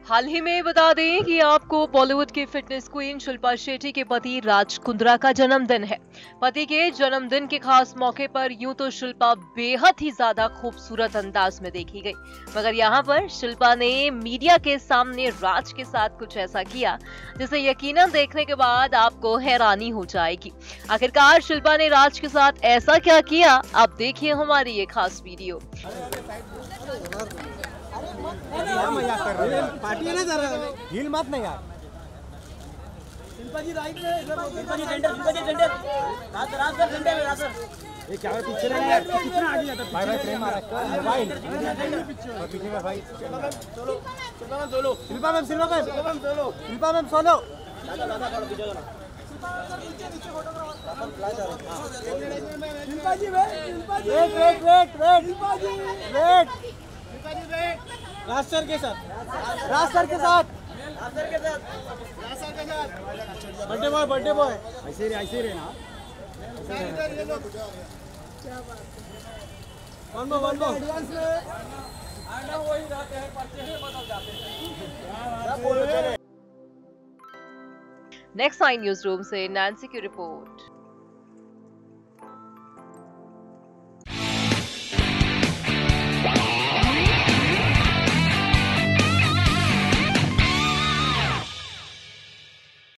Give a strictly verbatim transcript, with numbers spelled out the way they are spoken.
हाल ही में बता दें कि आपको बॉलीवुड की फिटनेस क्वीन शिल्पा शेट्टी के पति राज कुंद्रा का जन्मदिन है। पति के जन्मदिन के खास मौके पर यूं तो शिल्पा बेहद ही ज्यादा खूबसूरत अंदाज में देखी गई, मगर यहाँ पर शिल्पा ने मीडिया के सामने राज के साथ कुछ ऐसा किया जिसे यकीनन देखने के बाद आपको हैरानी हो जाएगी। आखिरकार शिल्पा ने राज के साथ ऐसा क्या किया, आप देखिए हमारी ये खास वीडियो। मजाक कर रहे हैं, पार्टी है ना जरा हिल मत नहीं यार। शिल्पा जी राइट में, शिल्पा जी सेंटर, शिल्पा जी सेंटर, रात रात सर सेंटर में रात सर। ये क्या है पीछे रह यार, कितना आगे जाता है भाई भाई फ्रेम आ रहा है भाई और पीछे में भाई solo Shilpa ma'am solo Shilpa ma'am Shilpa ma'am Shilpa ma'am solo Shilpa ma'am solo दादा दादा खड़ो पीछे जाना Shilpa ji wait Shilpa ji wait wait wait wait Shilpa ji wait Shilpa ji wait Raj sir के साथ राज सर के साथ रात सर के साथ रात सर के साथ बर्थडे बॉय बर्थडे बॉय ऐसे रे ऐसे रे ना ये लोग one more one more advance में आना वही रहते हैं, पर्चे से बदल जाते हैं। सब बोलो चले। नेक्स्ट आई न्यूज रूम से नैन्सी की रिपोर्ट।